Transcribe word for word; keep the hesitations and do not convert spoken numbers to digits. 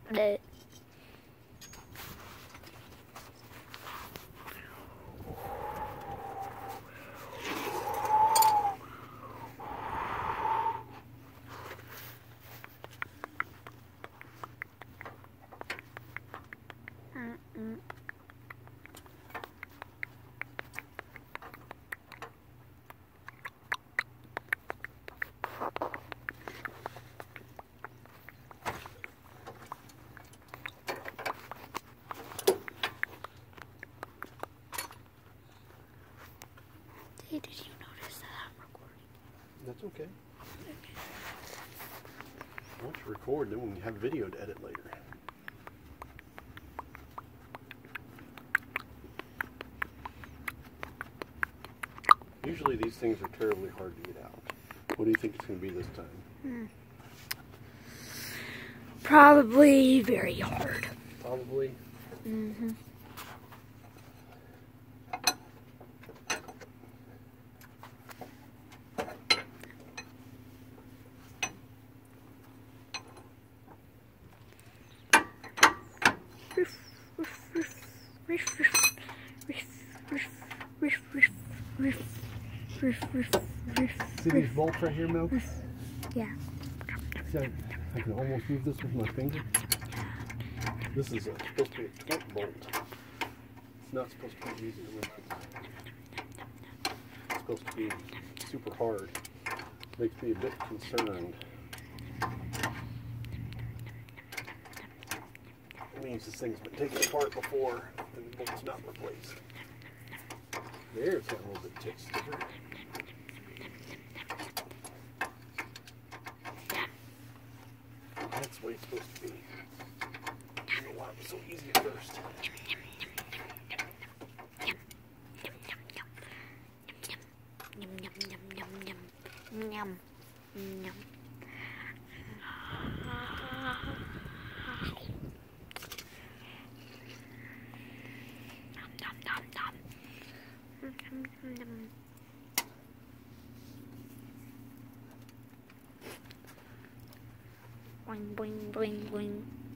Bleh. Mm-mm. Hey, did you notice that I'm recording? That's okay. Once you record, then we can have video to edit later. Usually these things are terribly hard to get out. What do you think it's going to be this time? Hmm. Probably very hard. Probably. Mm-hmm. See these bolts right here, Milk? Yeah. See, I, I can almost move this with my finger. This is a, supposed to be a torque bolt. It's not supposed to be easy to move. It's supposed to be super hard. Makes me a bit concerned. It means this thing's been taken apart before and the bolt's not replaced. There, it's got a little bit of tick sticker. That's the way it's supposed to be. I don't know why it was so easy at first. Yum. Yum. Boing, boing, boing, boing.